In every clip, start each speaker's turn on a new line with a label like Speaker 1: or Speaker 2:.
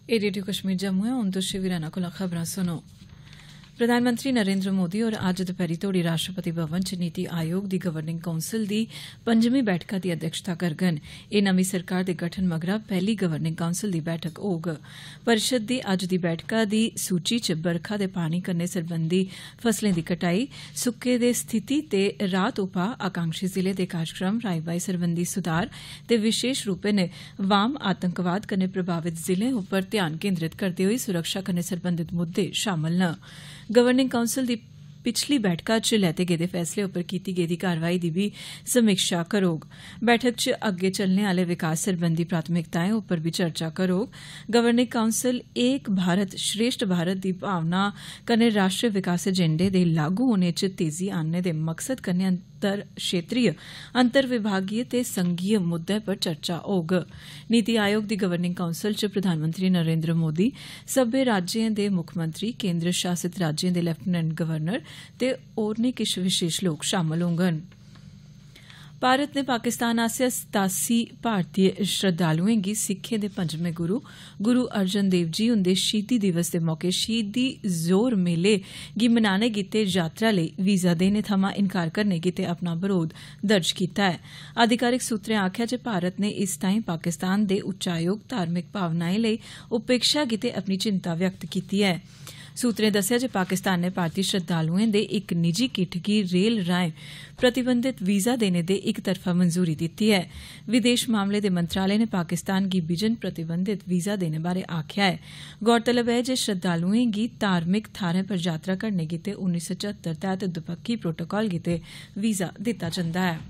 Speaker 1: ए radio Kashmir Jammu है। हुण तुस वीराना कोला खबरां सुनो। प्रधानमंत्री नरेंद्र मोदी होर अज्ज दपैहरी तोड़ी राष्ट्रपति भवन च नीति आयोग दी गवर्निंग काउंसिल दी 5वीं बैठका दी अध्यक्षता करगन। एह नमीं सरकार दे गठन मगरा पहली गवर्निंग काउंसिल दी बैठक होग। परिषद दी अज्ज दी बैठका दी सूची च बरखा दे पानी कन्नै सरबंधी फसलें दी कटाई, सुक्के दे स्थिति ते राहत उपाऽ, आकांक्षी जिले दे कार्यक्रम, राई-बाई सरबंधी सुधार ते विशेष रूपै नै वाम आतंकवाद कन्नै प्रभावित जिलें उप्पर ध्यान केंद्रित करदे होई सुरक्षा कन्नै सरबंधित मुद्दे शामल न। गवर्निंग काउंसिल दी पिछली बैठका च लैते गेदे फैसले उप्पर कीती गेदी कारवाई दी भी समीक्षा करोग। बैठक च अग्गे चलने आले विकास सरबंधी प्राथमिकताएं उप्पर भी चर्चा करोग। गवर्निंग काउंसिल एक भारत श्रेष्ठ भारत दी भावना कन्नै राष्ट्रीय विकास एजेंडे दे लागू होने च तेजी आनने दे मकसद कन्नै अंतर क्षेत्रीय, अंतर विभागीय ते संघीय मुद्दें पर चर्चा होग। नीति आयोग दी गवर्निंग काउंसिल च प्रधानमंत्री नरेंद्र मोदी, सब्बै राज्यें दे मुक्खमंत्री, केंद्र शासित राज्यें दे लेफ्टिनेंट गवर्नर ते होरनें किश विशेष लोक शामल होंगन। भारत ने पाकिस्तान आसेआ 87 भारतीय श्रद्धालुएं गी सिक्खें दे 5वें गुरु अर्जन देव जी हुंदे शहीदी दिवस दे मौके शहीदी जोर मेले गी मनाने गित्ते यात्रा लेई वीजा देने थमां इनकार करने गित्ते अपना बरोध दर्ज कीता है। आधिकारिक सूत्रें आखेआ जे भारत ने इस ताईं पाकिस्तान दे उच्चायोग धार्मिक भावनाएं लेई उपेक्षा गित्ते अपनी चिंता व्यक्त कीती है। सूत्रें दस्सेआ जे पाकिस्तान ने भारतीय श्रद्धालुएं दे इक निजी किट्ठ गी रेल राएं प्रतिबंधित वीजा देने दे इक तरफा मंजूरी दित्ती है। विदेश मामले दे मंत्रालय ने पाकिस्तान गी बिजन प्रतिबंधित वीजा देने बारै आखेआ है। गौरतलब है जे श्रद्धालुएं गी धार्मिक थाहरें पर यात्रा करने गित्ते 1974 तैहत दपक्खी प्रोटोकाल गित्ते वीजा दित्ता जंदा है।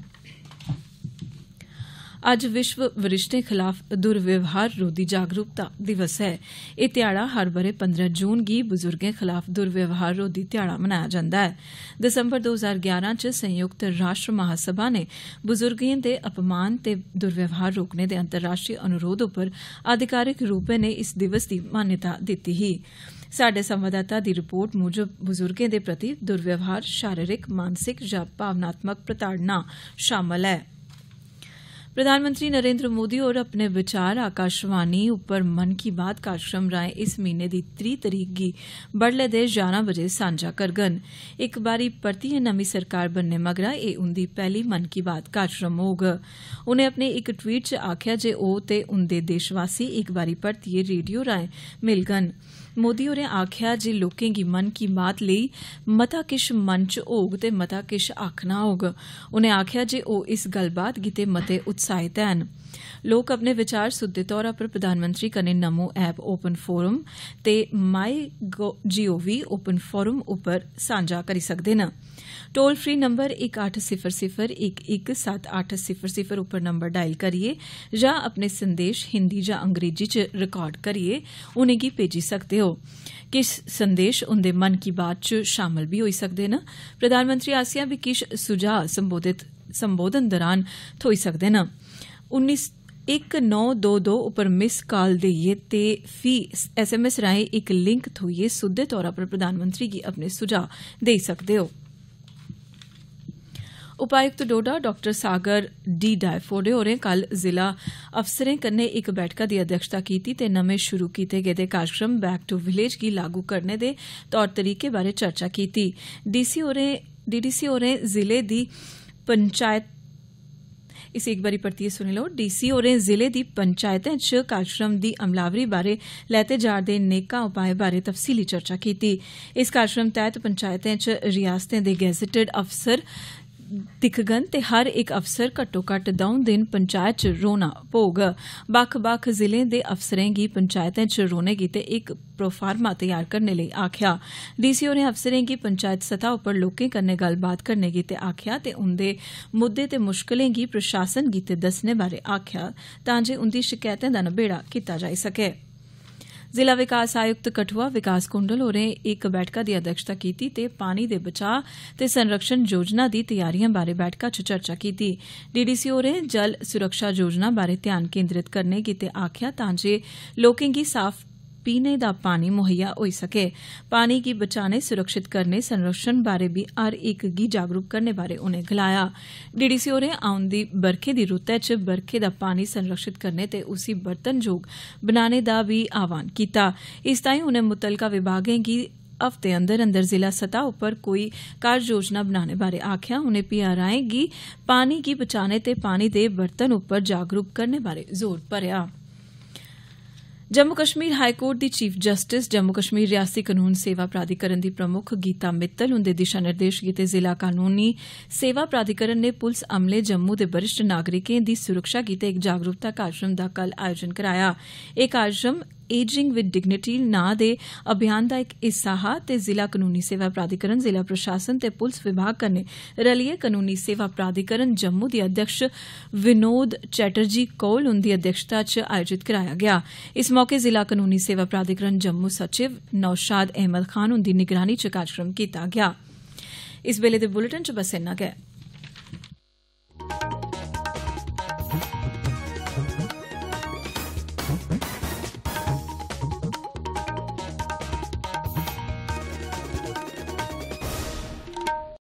Speaker 1: अज्ज विश्व वरिष्ठें खिलाफ दुर्व्यवहार रोधी जागरूकता दिवस है। एह ध्याड़ा हर बरे 15 जून गी बुजुर्गें खिलाफ दुर्व्यवहार रोधी ध्याड़ा मनाया जंदा है। दिसंबर 2011 च संयुक्त राष्ट्र महासभा ने बुजुर्गें दे अपमान ते दुर्व्यवहार रोकने दे अंतर्राष्ट्रीय अनुरोध उप्पर आधिकारिक रूपै ने इस दिवस दी मान्यता दित्ती ही। साडे संवाददाता दी रिपोर्ट मूजब बुजुर्गें दे प्रति दुर्व्यवहार शारीरिक, मानसिक जां भावनात्मक प्रताड़ना शामल है। प्रधानमंत्री नरेंद्र मोदी होर अपने विचार आकाशवाणी उप्पर मन की बात कार्यक्रम राएं इस महीने दी 30 तरीक गी बडलै दे 11 बजे सांझा करगन। इक बारी परतियै नमीं सरकार बनने मगरा एह उंदी पहली मन की बात कार्यक्रम होग। उनें अपने इक ट्वीट च आखेआ जे ओह ते उंदे देशवासी इक बारी परतियै रेडियो राएं मिलगन। मोदी होरें आखेआ जे लोकें गी मन की बात लेई मता किश मन च होग ते मता किश आखना होग। उनें आखेआ जे ओह इस गल्लबात गित्ते मते उत्साहित हैन। लोक अपने विचार सुद्दे तौरा पर प्रधानमंत्री कन्नै नमो ऐप ओपन फोरम ते माई GOV ओपन फोरम उप्पर सांझा करी सकदे न। टोल फ्री नंबर 1800117800 उप्पर नंबर डायल करियै जां अपने संदेश हिंदी जां अंग्रेजी च रिकार्ड करियै उनेंगी भेजी सकदे हो। किश संदेश उंदे मन की बात च शामल भी होई सकदे न। प्रधानमंत्री आसेआ भी किश सुझाव संबोधन दौरान थ्होई सकदे न। 1922 उप्पर मिस कॉल देइयै ते फी SMS राएं इक लिंक थ्होइयै सुद्दे तौरा पर प्रधानमंत्री गी अपने सुझाव देई सकदे हो। उपायुक्त डोडा डॉ सागर डी डायफोडे होरें कल जिला अफसरें कन्नै इक बैठका दी अध्यक्षता कीती ते नमें शुरू कीते गेदे कार्यक्रम बैक टू विलेज गी लागू करने दे तौर तरीके बारै चर्चा कीती। DDC होरें जिले दी पंचायत DC होरें जिले दी पंचायतें च कार्यक्रम दी अमलावरी बारै लैते जा'रदे नेकां उपाएं बारै तफसीली चर्चा कीती। इस कार्यक्रम तैहत पंचायतें च रियासतें दे गैजेटेड अफसर दिक्खगन ते हर इक अफसर घट्टो घट्ट 2 दिन पंचायत च रौह्ना पौग। बक्ख-बक्ख जिलें दे अफसरें गी पंचायतें च रौह्ने गित्ते इक प्रोफार्मा तैयार करने लेई आखेआ। DC होरें अफसरें गी पंचायत सतह उप्पर लोकें कन्नै गल्लबात करने गित्ते आखेआ ते उंदे मुद्दे ते मुश्कलें गी प्रशासन गित्ते दस्सने बारै आखेआ तां जे उंदी शकैतें दा नबेड़ा कीता जाई सकै। जिला विकास आयुक्त कठुआ विकास कुंडल होरें इक बैठका दी अध्यक्षता कीती ते पानी दे बचाव ते संरक्षण योजना दी तैयारियां बारै बैठका च चर्चा कीती। DDC होरें जल सुरक्षा योजना बारै ध्यान केंद्रित करने गित्ते आखेआ तां जे लोकें गी साफ पीने दा पानी मुहैया होई सके। पानी गी बचाने, सुरक्षित करने, संरक्षण बारे बी हर इक गी जागरूक करने बारे उनें गलाया। डीडीसी होरें औंदी बरखे दी रुतै च बरखे दा पानी संरक्षित करने ते उसी बरतनजोग बनाने दा बी आह्वान कीता। इस ताईं उनें मुत्तलका विभागें गी हफ्ते अंदर अंदर जिला सतह उप्पर कोई कार्य योजना बनाने बारे आखेआ। उनें पीआरआई गी पानी गी बचाने ते पानी दे बर्तन उप्पर जागरूक करने बारे जोर भरेआ। जम्मू कश्मीर हाई कोर्ट दी चीफ जस्टिस, जम्मू कश्मीर रियासती कानून सेवा प्राधिकरण दी प्रमुख गीता मित्तल हुंदे दिशा निर्देश गितै जिला कानूनी सेवा प्राधिकरण ने पुलस अमले जम्मू दे वरिष्ठ नागरिकें दी सुरक्षा गितै इक जागरूकता कार्यक्रम दा कल आयोजन कराया। एह् कार्यक्रम एजिंग विद डिग्निटी नां दे अभियान दा इक हिस्सा हा ते जिला कानूनी सेवा प्राधिकरण, जिला प्रशासन ते पुलस विभाग कन्नै रलियै कानूनी सेवा प्राधिकरण जम्मू दी अध्यक्ष विनोद चैटर्जी कौल हुंदी अध्यक्षता च आयोजित कराया गया। इस मौके जिला कानूनी सेवा प्राधिकरण जम्मू सचिव नौशाद अहमद खान हुंदी निगरानी च कार्यक्रम कीता गया। इस बेले दे बुलेटिन च बस इन्ना गै।